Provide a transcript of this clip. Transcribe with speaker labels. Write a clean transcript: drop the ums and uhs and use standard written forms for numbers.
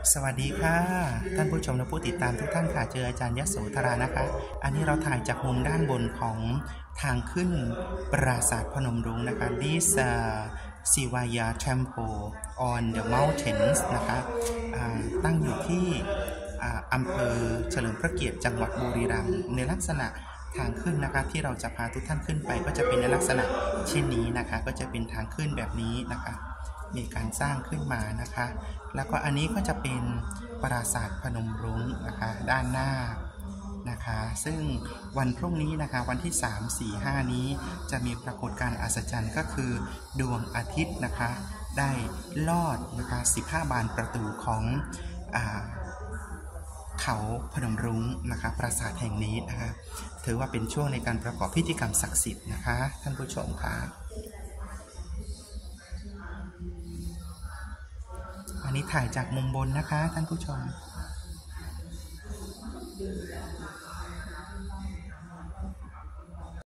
Speaker 1: สวัสดีค่ะท่านผู้ชมและผู้ติดตามทุกท่านค่ะเจออาจารย์ยโสธรานะคะอันนี้เราถ่ายจากมุมด้านบนของทางขึ้นปราสาทพนมรุ้งนะคะ This Sivaya Temple on the mountains นะคะตั้งอยู่ที่อำเภอเฉลิมพระเกียรติจังหวัดบุรีรัมย์ในลักษณะทางขึ้นนะคะที่เราจะพาทุกท่านขึ้นไปก็จะเป็นในลักษณะเช่นนี้นะคะก็จะเป็นทางขึ้นแบบนี้นะคะมีการสร้างขึ้นมานะคะแล้วก็อันนี้ก็จะเป็นปราสาทพนมรุ้งนะคะด้านหน้านะคะซึ่งวันพรุ่งนี้นะคะวันที่3 4 5นี้จะมีปรากฏการณ์อัศจรรย์ก็คือดวงอาทิตย์นะคะได้ลอดนะคะ15 บานประตูของเขาพนมรุ้งนะคะปราสาทแห่งนี้นะคะถือว่าเป็นช่วงในการประกอบพิธีกรรมศักดิ์สิทธิ์นะคะท่านผู้ชมค่ะอันนี้ถ่ายจากมุมบนนะคะท่านผู้ชม